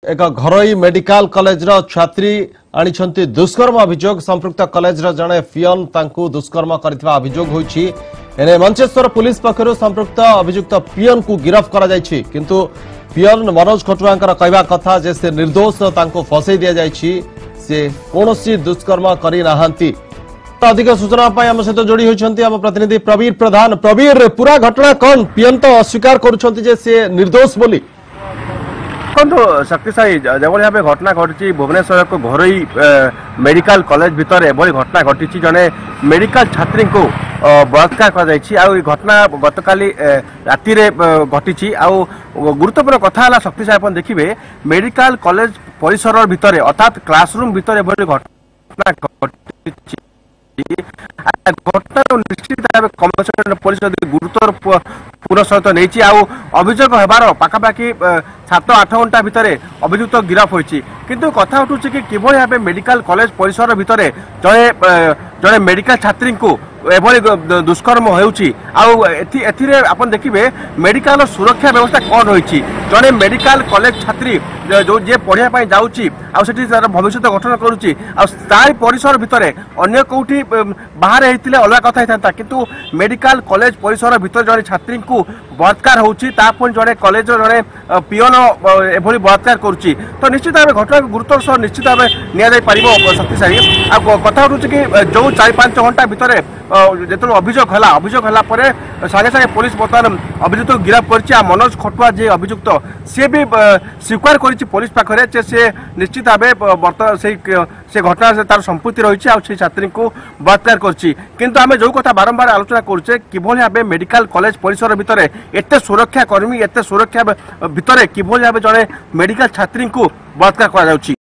एक घरोई medical college रो छात्री आनी दुष्कर्म अभियोग संपृक्त कॉलेज रो जने पियन तांकु दुष्कर्म करथिबा अभियोग होईछि एने मंचेश्वर पुलिस पक्षरु संपृक्त अभियुक्त पियन को गिरफ्त करा जायछि किंतु पियन मनोज खटुआंकर कहबा कथा जे से निर्दोष तांको फसै दिया जायछि से कोनोसी दुष्कर्म करि नाहंती। अधिक सूचना पाई हम सहित जोड़ी होइछंती हम प्रतिनिधि प्रवीर प्रधान। प्रवीर पूरा घटना कौन पियन तो अस्वीकार करुछंती जे से निर्दोष बोली शक्तिशाली जो भाव घटना घटी भुवनेश्वर को घरोई मेडिकल कॉलेज भितर एभली घटना घटी जड़े मेडिकल छात्री को बलात्कार कर घटना गतकाली राति घटी गुरुत्वपूर्ण कथा शक्तिशाली देखिए मेडिकल कॉलेज परिसर भितर अर्थात क्लासरूम भितर एभली घटना घटी घटना निश्चित भाव कमिशनरेट पुलिस गुरुतर पूर्ण सहित नहीं अभियोग होबार पाखापाखि 7-8 घंटा भितर अभियुक्त गिरफ होती किंतु कथा उठू कि किभली भाव मेडिकल कॉलेज परिसर भितर जड़े जड़े मेडिकल छात्री को एभली दुष्कर्म होउछि आप देखिए मेडिकल सुरक्षा व्यवस्था कौन रही जड़े मेडिकल कॉलेज छात्री जो जे पढ़ाई जाऊँगी आर भविष्य गठन करुच्ची तार परिसर भितर अन्य कौटी बाहर होते अलग कथा होता किंतु मेडिकल कॉलेज परिसर भितर जड़े छात्री को बलात्कार होउछि जड़े कॉलेज जड़े पियन एभली बलात्कार करुच्ची तो निश्चित भाव घटना गुरुतर सह निश्चित भाव नि शक्तिशाली कथा उठू कि जो 4-5 घंटा भितर जो अभियोग है सागे सागे पुलिस बर्तमान अभियुक्त गिरफ्त कर मनोज खटुआ जे अभियुक्त सी भी स्वीकार कर पुलिस पाखे से निश्चित भाव से घटना से तार संपत्ति रही है छात्री को बलात्कार करते आम जो कथा बारंबार आलोचना करुचे किभली भाव मेडिकल कॉलेज परिसर भितर एत सुरक्षा कर्मी एत सुरक्षा भितर किभली भाव जड़े मेडिकल छात्री को बलात्कार कर